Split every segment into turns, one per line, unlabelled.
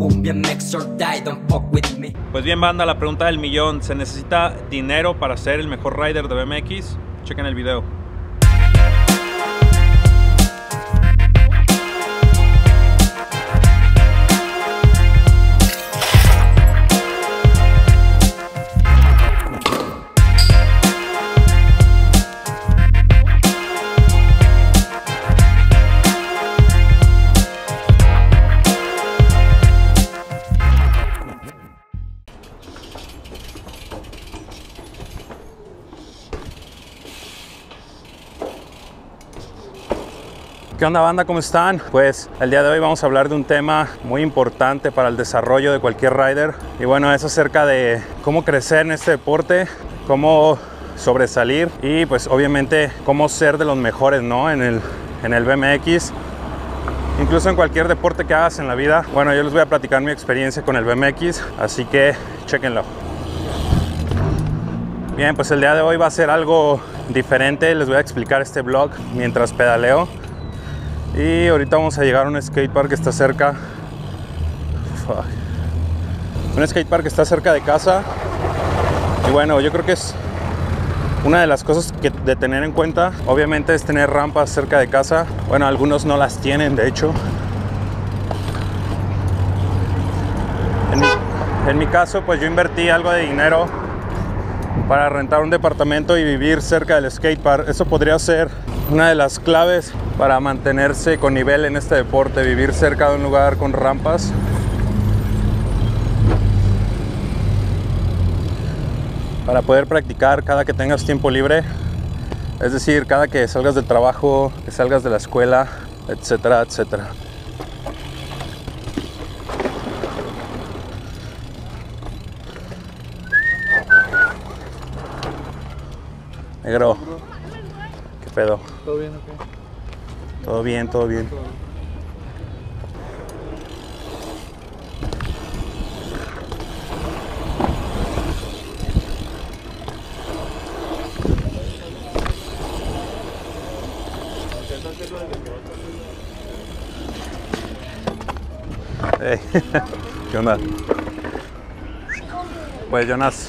Pues bien, banda, la pregunta del millón: ¿se necesita dinero para ser el mejor rider de BMX? Chequen el video. ¿Qué onda, banda? ¿Cómo están? Pues el día de hoy vamos a hablar de un tema muy importante para el desarrollo de cualquier rider. Y bueno, es acerca de cómo crecer en este deporte, cómo sobresalir y pues obviamente cómo ser de los mejores, ¿no? en el BMX. Incluso en cualquier deporte que hagas en la vida. Bueno, yo les voy a platicar mi experiencia con el BMX, así que chéquenlo. Bien, pues el día de hoy va a ser algo diferente. Les voy a explicar este vlog mientras pedaleo. Y ahorita vamos a llegar a un skatepark que está cerca. Un skatepark que está cerca de casa. Y bueno, yo creo que es una de las cosas de tener en cuenta. Obviamente es tener rampas cerca de casa. Bueno, algunos no las tienen, de hecho. En mi caso, pues yo invertí algo de dinero para rentar un departamento y vivir cerca del skatepark. Eso podría ser una de las claves para mantenerse con nivel en este deporte, vivir cerca de un lugar con rampas. Para poder practicar cada que tengas tiempo libre, es decir, cada que salgas del trabajo, que salgas de la escuela, etcétera, etcétera. Negro, ¿qué pedo?
¿Todo bien o qué?
Todo bien, todo bien. Hey, ¿qué onda? Pues Jonas.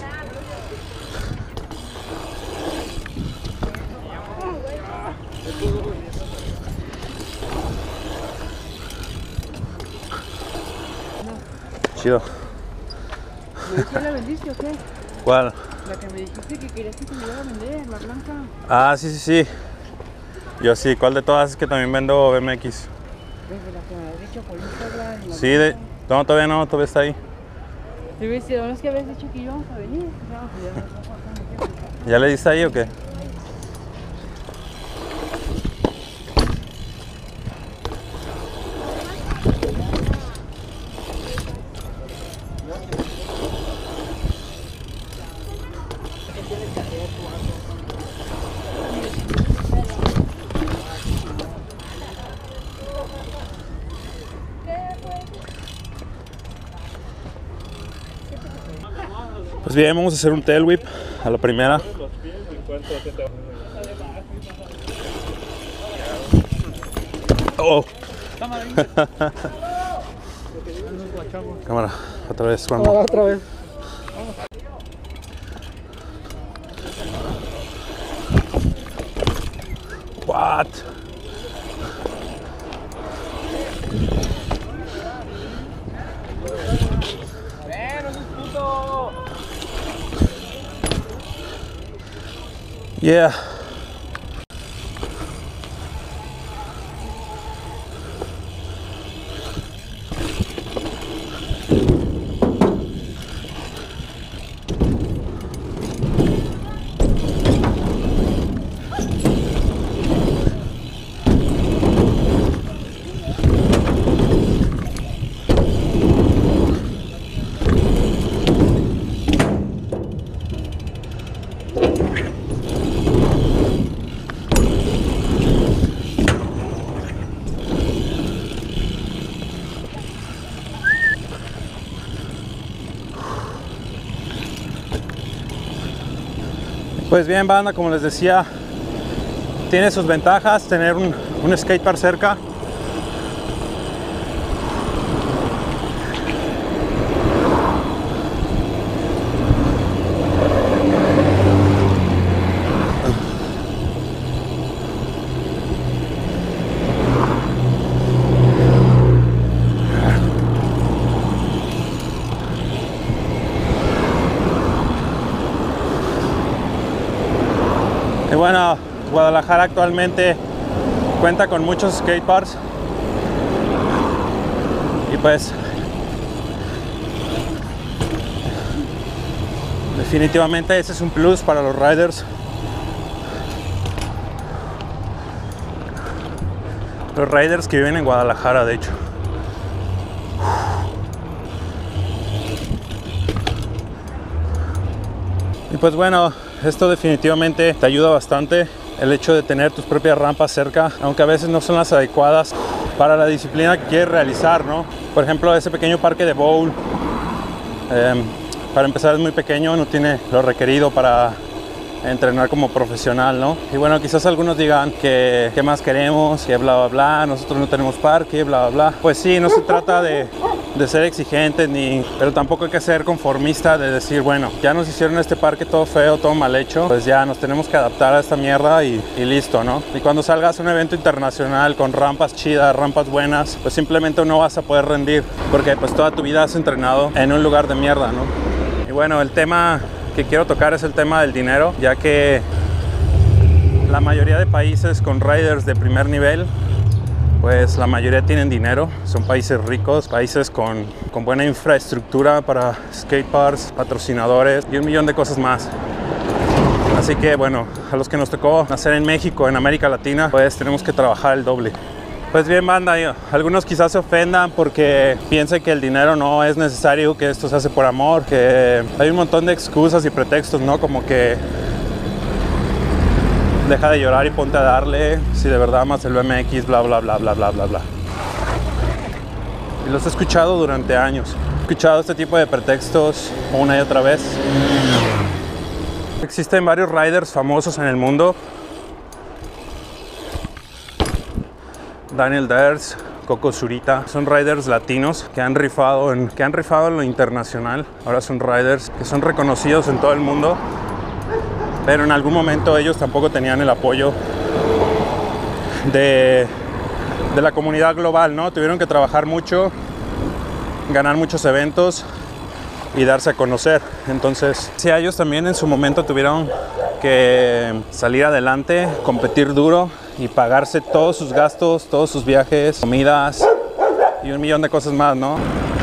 Chido.
¿Ya la vendiste o qué?
¿Cuál?
La que me dijiste que querías que te iba a vender, la blanca.
Ah, sí, sí, sí. Yo sí. ¿Cuál de todas? Es que también vendo BMX.
Desde la que me habías dicho por Instagram.
Sí, no, todavía no, todavía está ahí.
¿Te viste? ¿Dónde es que habías dicho que íbamos a venir?
¿Ya le diste ahí o qué? Pues bien, vamos a hacer un tail whip a la primera. Oh. Cámara, otra vez, cuando.
Otra vez.
What? Yeah. Pues bien, banda, como les decía, tiene sus ventajas tener un skatepark cerca. bueno, Guadalajara actualmente cuenta con muchos skateparks. Y pues definitivamente ese es un plus para los riders. Los riders que viven en Guadalajara, de hecho. Y pues bueno, esto definitivamente te ayuda bastante, el hecho de tener tus propias rampas cerca, aunque a veces no son las adecuadas para la disciplina que quieres realizar, ¿no? Por ejemplo, ese pequeño parque de bowl, para empezar es muy pequeño, no tiene lo requerido para entrenar como profesional, ¿no? Y bueno, quizás algunos digan que qué más queremos, que bla bla bla, nosotros no tenemos parque, bla bla bla. Pues sí, no se trata de ser exigentes, pero tampoco hay que ser conformista de decir, bueno, ya nos hicieron este parque todo feo, todo mal hecho, pues ya nos tenemos que adaptar a esta mierda y listo, ¿no? Y cuando salgas a un evento internacional con rampas chidas, rampas buenas, pues simplemente no vas a poder rendir, porque pues toda tu vida has entrenado en un lugar de mierda, ¿no? Y bueno, el tema que quiero tocar es el tema del dinero, ya que la mayoría de países con riders de primer nivel, pues la mayoría tienen dinero, son países ricos, países con buena infraestructura para skateparks, patrocinadores y un millón de cosas más. Así que bueno, a los que nos tocó nacer en México, en América Latina, pues tenemos que trabajar el doble. Pues bien, banda, algunos quizás se ofendan porque piensen que el dinero no es necesario, que esto se hace por amor, que hay un montón de excusas y pretextos, ¿no? Como que deja de llorar y ponte a darle, si de verdad amas el BMX, bla bla bla bla bla bla bla. Y los he escuchado durante años. He escuchado este tipo de pretextos una y otra vez. Existen varios riders famosos en el mundo. Daniel Ders, Coco Zurita, son riders latinos que han rifado en lo internacional. Ahora son riders que son reconocidos en todo el mundo, pero en algún momento ellos tampoco tenían el apoyo de la comunidad global, ¿no? Tuvieron que trabajar mucho, ganar muchos eventos y darse a conocer. Entonces, sí, ellos también en su momento tuvieron que salir adelante, competir duro y pagarse todos sus gastos, todos sus viajes, comidas y un millón de cosas más, ¿no?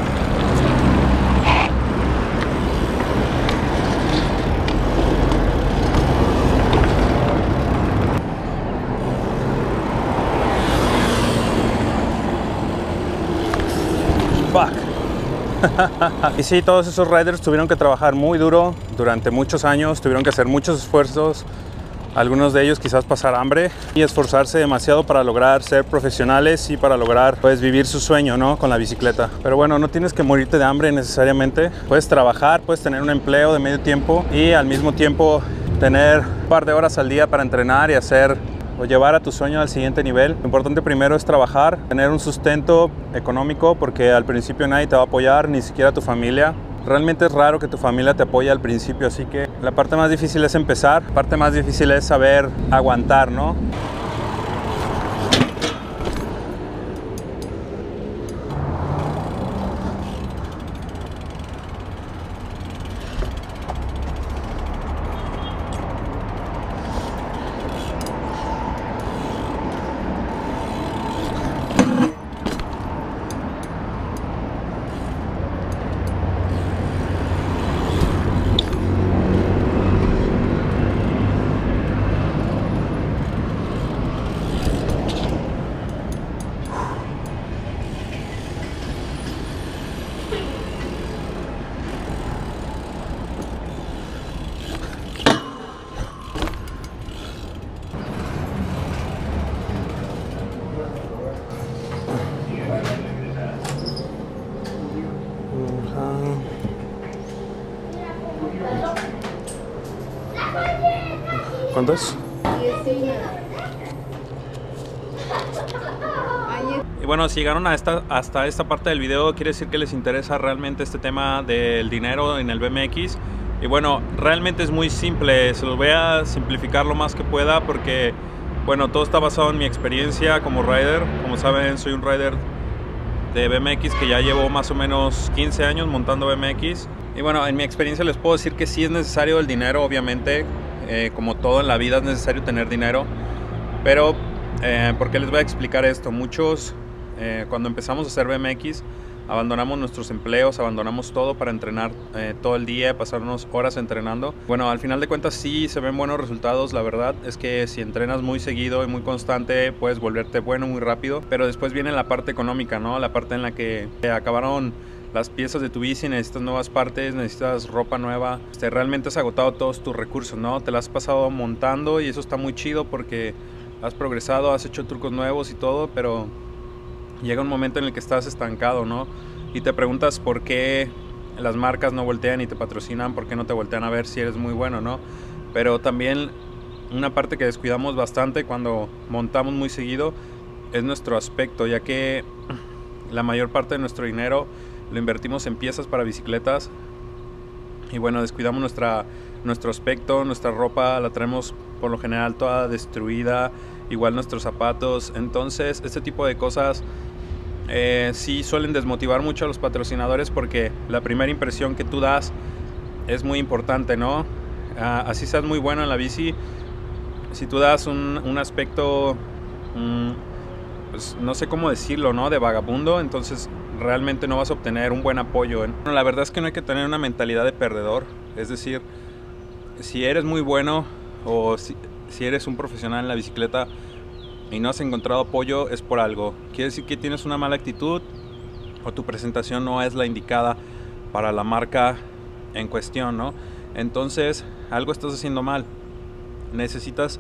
Fuck. Y sí, todos esos riders tuvieron que trabajar muy duro durante muchos años, tuvieron que hacer muchos esfuerzos, algunos de ellos quizás pasar hambre y esforzarse demasiado para lograr ser profesionales y para lograr pues vivir su sueño, ¿no? Con la bicicleta. Pero bueno, no tienes que morirte de hambre necesariamente, puedes trabajar, puedes tener un empleo de medio tiempo y al mismo tiempo tener un par de horas al día para entrenar y hacer o llevar a tu sueño al siguiente nivel. Lo importante primero es trabajar, tener un sustento económico, porque al principio nadie te va a apoyar, ni siquiera tu familia. Realmente es raro que tu familia te apoye al principio, así que la parte más difícil es empezar, la parte más difícil es saber aguantar, ¿no? ¿Cuánto es? Y bueno, si llegaron a hasta esta parte del video, quiere decir que les interesa realmente este tema del dinero en el BMX. Y bueno, realmente es muy simple, se los voy a simplificar lo más que pueda porque, bueno, todo está basado en mi experiencia como rider. Como saben, soy un rider de BMX que ya llevo más o menos 15 años montando BMX. Y bueno, en mi experiencia les puedo decir que sí es necesario el dinero, obviamente. Como todo en la vida es necesario tener dinero, pero ¿por qué les voy a explicar esto? Muchos cuando empezamos a hacer BMX abandonamos nuestros empleos, abandonamos todo para entrenar todo el día, pasarnos horas entrenando. Bueno, al final de cuentas sí se ven buenos resultados. La verdad es que si entrenas muy seguido y muy constante puedes volverte bueno muy rápido, pero después viene la parte económica, ¿no? La parte en la que acabaron las piezas de tu bici, necesitas nuevas partes, necesitas ropa nueva. Realmente has agotado todos tus recursos, ¿no? Te la has pasado montando y eso está muy chido porque has progresado, has hecho trucos nuevos y todo, pero llega un momento en el que estás estancado, ¿no? Y te preguntas por qué las marcas no voltean y te patrocinan, por qué no te voltean a ver si eres muy bueno, ¿no? Pero también una parte que descuidamos bastante cuando montamos muy seguido es nuestro aspecto, ya que la mayor parte de nuestro dinero lo invertimos en piezas para bicicletas y bueno, descuidamos nuestro aspecto, nuestra ropa la traemos por lo general toda destruida, igual nuestros zapatos. Entonces este tipo de cosas sí suelen desmotivar mucho a los patrocinadores porque la primera impresión que tú das es muy importante, ¿no? Así seas muy bueno en la bici, si tú das un aspecto pues no sé cómo decirlo, ¿no? De vagabundo, entonces realmente no vas a obtener un buen apoyo, ¿eh? Bueno, la verdad es que no hay que tener una mentalidad de perdedor, es decir, si eres muy bueno o si eres un profesional en la bicicleta y no has encontrado apoyo es por algo. Quiere decir que tienes una mala actitud o tu presentación no es la indicada para la marca en cuestión, ¿no? Entonces algo estás haciendo mal. Necesitas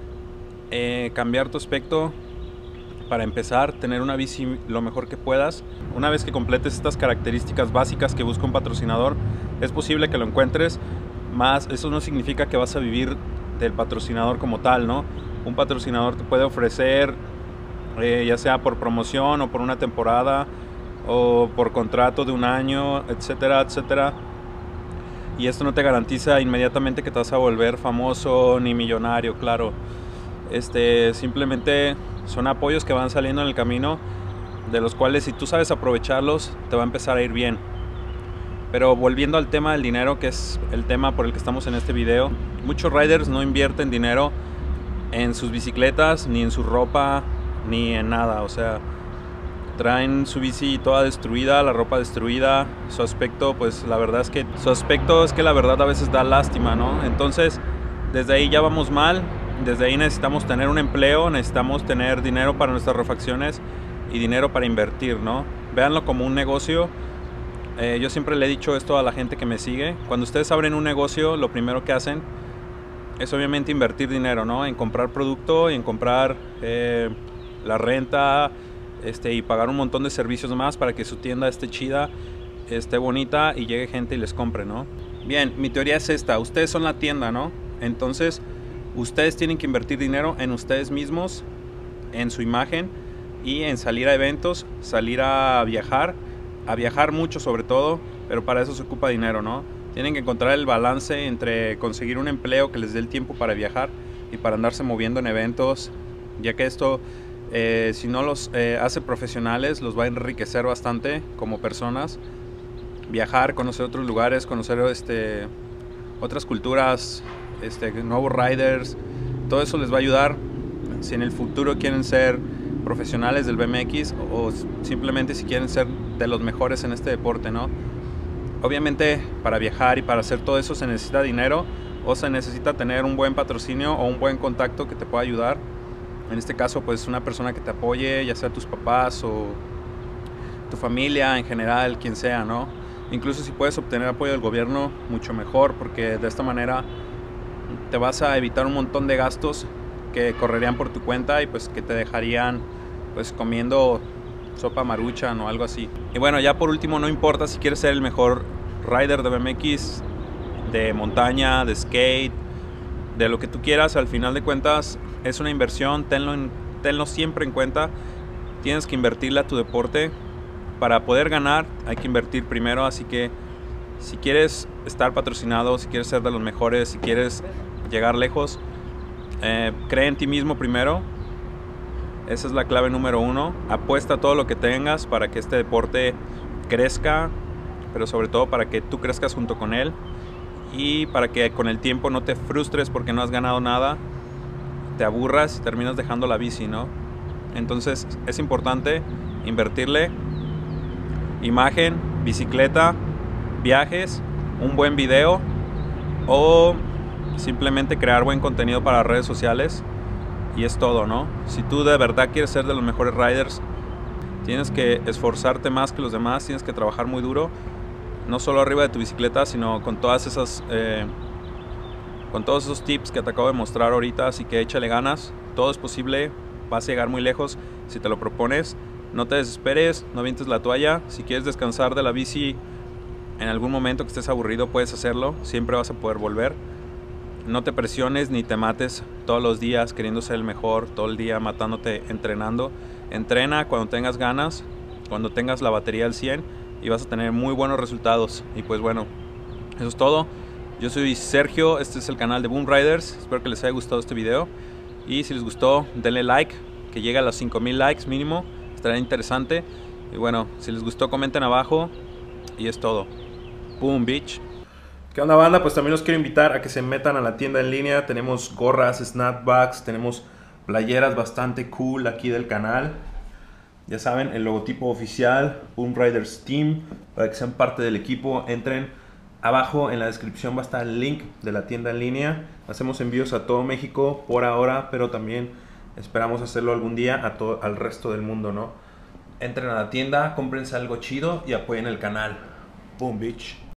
cambiar tu aspecto para empezar, tener una bici lo mejor que puedas. Una vez que completes estas características básicas que busca un patrocinador, es posible que lo encuentres, más eso no significa que vas a vivir del patrocinador como tal, ¿no? Un patrocinador te puede ofrecer ya sea por promoción o por una temporada o por contrato de un año, etcétera, etcétera, y esto no te garantiza inmediatamente que te vas a volver famoso ni millonario, claro. Simplemente son apoyos que van saliendo en el camino, de los cuales si tú sabes aprovecharlos te va a empezar a ir bien. Pero volviendo al tema del dinero, que es el tema por el que estamos en este video, muchos riders no invierten dinero en sus bicicletas, ni en su ropa, ni en nada. O sea, traen su bici toda destruida, la ropa destruida, su aspecto, pues la verdad es que la verdad a veces da lástima, ¿no? Entonces, desde ahí ya vamos mal. Desde ahí necesitamos tener un empleo, necesitamos tener dinero para nuestras refacciones y dinero para invertir, ¿no? Véanlo como un negocio. Yo siempre le he dicho esto a la gente que me sigue. Cuando ustedes abren un negocio, lo primero que hacen es obviamente invertir dinero, ¿no? En comprar producto y en comprar la renta y pagar un montón de servicios más para que su tienda esté chida, esté bonita y llegue gente y les compre, ¿no? Bien, mi teoría es esta. Ustedes son la tienda, ¿no? Entonces ustedes tienen que invertir dinero en ustedes mismos, en su imagen y en salir a eventos, salir a viajar mucho sobre todo, pero para eso se ocupa dinero, ¿no? Tienen que encontrar el balance entre conseguir un empleo que les dé el tiempo para viajar y para andarse moviendo en eventos, ya que esto, si no los hace profesionales, los va a enriquecer bastante como personas. Viajar, conocer otros lugares, conocer otras culturas, nuevos riders, todo eso les va a ayudar si en el futuro quieren ser profesionales del BMX o simplemente si quieren ser de los mejores en este deporte, ¿no? Obviamente para viajar y para hacer todo eso se necesita dinero o se necesita tener un buen patrocinio o un buen contacto que te pueda ayudar. En este caso pues una persona que te apoye, ya sea tus papás o tu familia en general, quien sea, ¿no? Incluso si puedes obtener apoyo del gobierno, mucho mejor, porque de esta manera te vas a evitar un montón de gastos que correrían por tu cuenta y pues que te dejarían pues comiendo sopa Maruchan o algo así. Y bueno, ya por último, no importa si quieres ser el mejor rider de BMX, de montaña, de skate, de lo que tú quieras, al final de cuentas es una inversión, tenlo siempre en cuenta. Tienes que invertirle a tu deporte. Para poder ganar hay que invertir primero, así que si quieres estar patrocinado, si quieres ser de los mejores, si quieres llegar lejos, cree en ti mismo primero. Esa es la clave número uno. Apuesta todo lo que tengas para que este deporte crezca, pero sobre todo para que tú crezcas junto con él. y para que con el tiempo no te frustres porque no has ganado nada, te aburras y terminas dejando la bici, ¿no? Entonces es importante invertirle imagen, bicicleta, viajes, un buen video o simplemente crear buen contenido para redes sociales, y es todo, ¿no? Si tú de verdad quieres ser de los mejores riders, tienes que esforzarte más que los demás, tienes que trabajar muy duro, no solo arriba de tu bicicleta, sino con todas esas con todos esos tips que te acabo de mostrar ahorita. Así que échale ganas, todo es posible, vas a llegar muy lejos si te lo propones. No te desesperes, no avientes la toalla. Si quieres descansar de la bici en algún momento que estés aburrido, puedes hacerlo, siempre vas a poder volver. No te presiones ni te mates todos los días queriendo ser el mejor, todo el día matándote entrenando. Entrena cuando tengas ganas, cuando tengas la batería al 100, y vas a tener muy buenos resultados. Y pues bueno, eso es todo. Yo soy Sergio, este es el canal de Boom Riders. Espero que les haya gustado este video, y si les gustó denle like, que llegue a los 5000 likes mínimo, estará interesante. Y bueno, si les gustó comenten abajo, y es todo. Boom bitch. ¿Qué onda, banda? Pues también los quiero invitar a que se metan a la tienda en línea. Tenemos gorras, snapbacks, tenemos playeras bastante cool aquí del canal. Ya saben, el logotipo oficial, Boom Riders Team, para que sean parte del equipo. Entren abajo, en la descripción va a estar el link de la tienda en línea. Hacemos envíos a todo México por ahora, pero también esperamos hacerlo algún día al resto del mundo, ¿no? Entren a la tienda, cómprense algo chido y apoyen el canal. Boom bitch.